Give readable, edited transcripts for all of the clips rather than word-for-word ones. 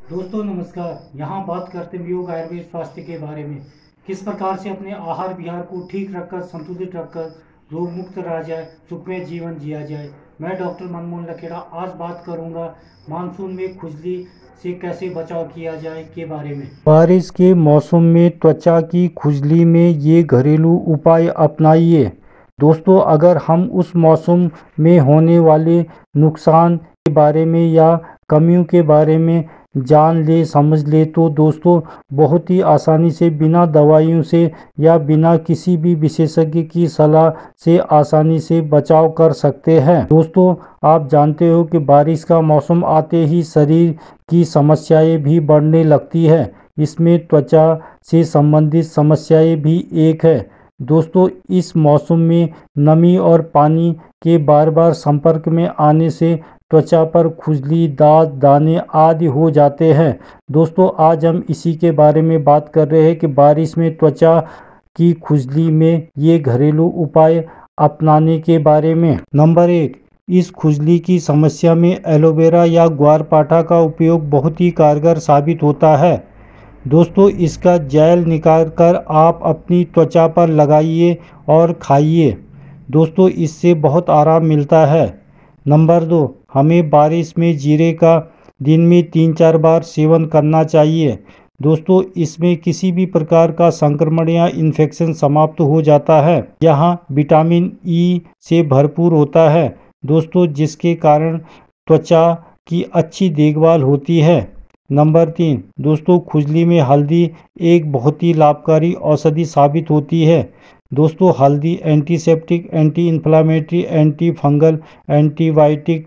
दोस्तों नमस्कार। यहाँ बात करते हैं योग आयुर्वेद स्वास्थ्य के बारे में। किस प्रकार से अपने आहार विहार को ठीक रखकर, संतुलित रखकर रोग मुक्त रहा जाए, सुखमय जीवन जिया जाए। मैं डॉक्टर मनमोहन लखेड़ा आज बात करूँगा मानसून में खुजली से कैसे बचाव किया जाए के बारे में। बारिश के मौसम में त्वचा की खुजली में ये घरेलू उपाय अपनाइए। दोस्तों, अगर हम उस मौसम में होने वाले नुकसान के बारे में या कमियों के बारे में जान ले, समझ ले तो दोस्तों बहुत ही आसानी से बिना दवाइयों से या बिना किसी भी विशेषज्ञ की सलाह से आसानी से बचाव कर सकते हैं। दोस्तों, आप जानते हो कि बारिश का मौसम आते ही शरीर की समस्याएं भी बढ़ने लगती है। इसमें त्वचा से संबंधित समस्याएं भी एक है। दोस्तों, इस मौसम में नमी और पानी के बार बार संपर्क में आने से त्वचा पर खुजली, दाग, दाने आदि हो जाते हैं। दोस्तों, आज हम इसी के बारे में बात कर रहे हैं कि बारिश में त्वचा की खुजली में ये घरेलू उपाय अपनाने के बारे में। नंबर 1, इस खुजली की समस्या में एलोवेरा या ग्वारपाठा का उपयोग बहुत ही कारगर साबित होता है। दोस्तों, इसका जेल निकालकर आप अपनी त्वचा पर लगाइए और खाइए। दोस्तों, इससे बहुत आराम मिलता है। नंबर 2, हमें बारिश में जीरे का दिन में 3-4 बार सेवन करना चाहिए। दोस्तों, इसमें किसी भी प्रकार का संक्रमण या इन्फेक्शन समाप्त हो जाता है। यहाँ विटामिन ई से भरपूर होता है दोस्तों, जिसके कारण त्वचा की अच्छी देखभाल होती है। नंबर 3, दोस्तों खुजली में हल्दी एक बहुत ही लाभकारी औषधि साबित होती है। दोस्तों, हल्दी antiseptic, anti inflammatory, anti fungal, antibiotic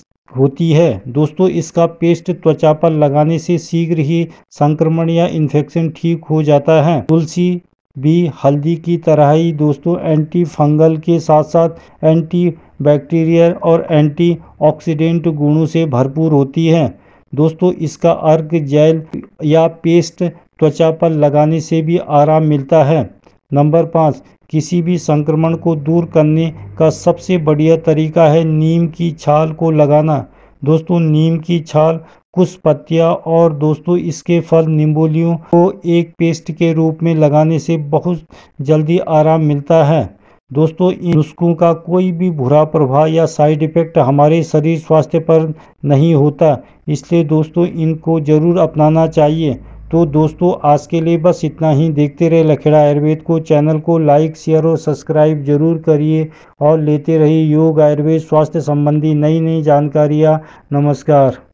होती है। दोस्तों, इसका पेस्ट त्वचा पर लगाने से शीघ्र ही संक्रमण या इन्फेक्शन ठीक हो जाता है। तुलसी भी हल्दी की तरह ही दोस्तों एंटी फंगल के साथ साथ एंटी बैक्टीरियल और एंटी ऑक्सीडेंट गुणों से भरपूर होती है। दोस्तों, इसका अर्क, जेल या पेस्ट त्वचा पर लगाने से भी आराम मिलता है। नंबर 5, किसी भी संक्रमण को दूर करने का सबसे बढ़िया तरीका है नीम की छाल को लगाना। दोस्तों, नीम की छाल, कुछ पत्तियां और दोस्तों इसके फल, निम्बोलियों को एक पेस्ट के रूप में लगाने से बहुत जल्दी आराम मिलता है। दोस्तों, इन नुस्खों का कोई भी बुरा प्रभाव या साइड इफ़ेक्ट हमारे शरीर स्वास्थ्य पर नहीं होता, इसलिए दोस्तों इनको ज़रूर अपनाना चाहिए। तो दोस्तों, आज के लिए बस इतना ही। देखते रहे लखेड़ा आयुर्वेद को। चैनल को लाइक, शेयर और सब्सक्राइब जरूर करिए और लेते रहिए योग, आयुर्वेद, स्वास्थ्य संबंधी नई नई जानकारियाँ। नमस्कार।